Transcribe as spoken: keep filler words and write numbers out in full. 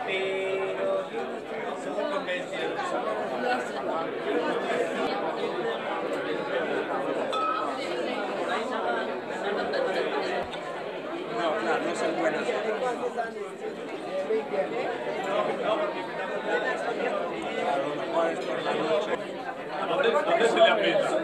pero yo no estoy muy convencido. No, claro, no son buenas. A ver si le aprieta.